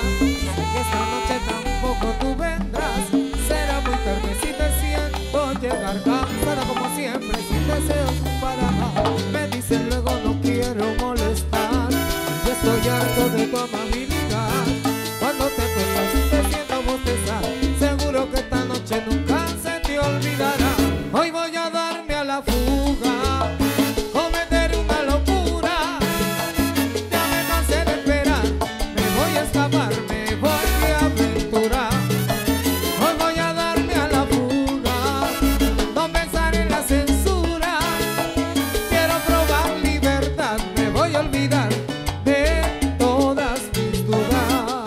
que esta noche tampoco tú vendrás. Será muy tarde si te siento llegar cansada como siempre, sin deseos para más. Me dicen luego no quiero molestar, yo estoy harto de tu amabilidad. Cuando te acuestas te siento bostezar, seguro que esta noche nunca se te olvidará. Hoy voy a darme a la fuga, cometer una locura. Ya me cansé de esperar, me voy a escapar, me voy a aventurar. Hoy voy a darme a la fuga, no pensar en la censura. Quiero probar libertad, me voy a olvidar de todas mis dudas.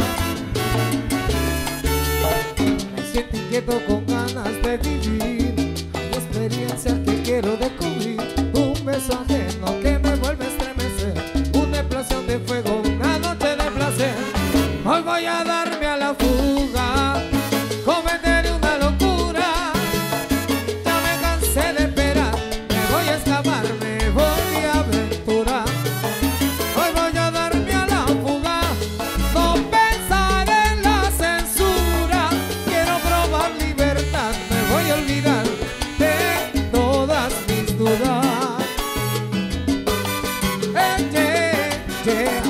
Me siento inquieto con ganas de vivir, hay experiencias que quiero descubrir. Un beso ajeno que me vuelve a estremecer, una explosión de fuego, una noche de placer. Hoy voy a darme a la fuga, cometer una locura. Ya me cansé de esperar, me voy a escapar, me voy a aventurar. Hoy voy a darme a la fuga, no pensar en la censura. Quiero probar libertad, me voy a olvidar de todas mis dudas. Yeah.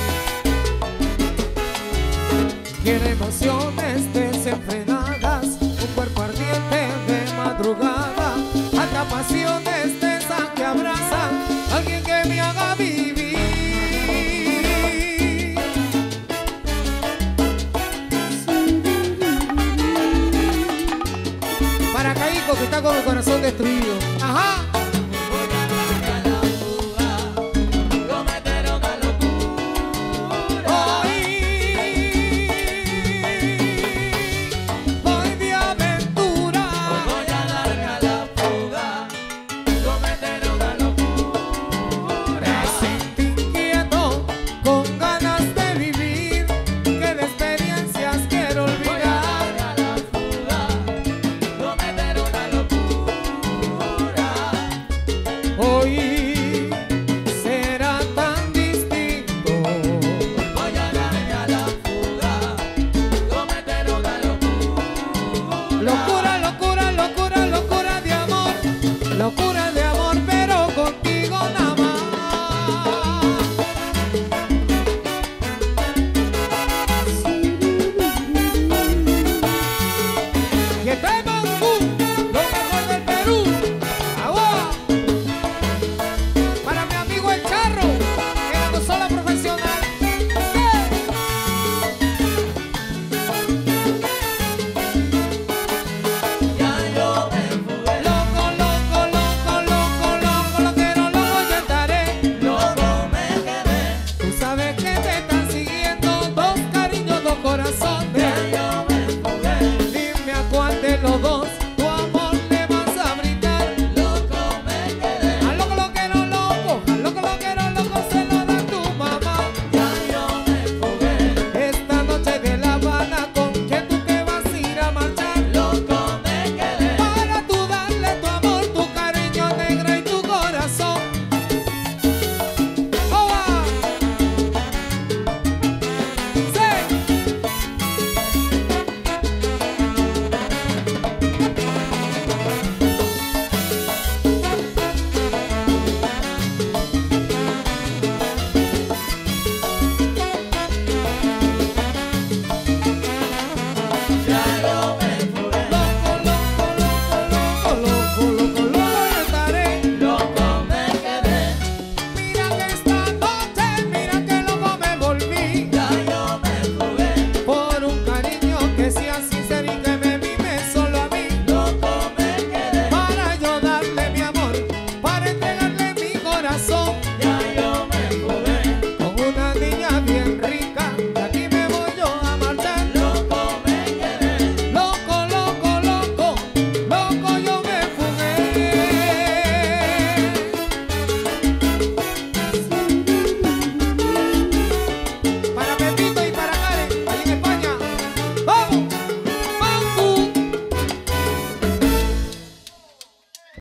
Quiero emociones desenfrenadas, un cuerpo ardiente de madrugada, atrapasiones de esas que abrazan, alguien que me haga vivir. Para Caico que está con el corazón destruido. Ajá.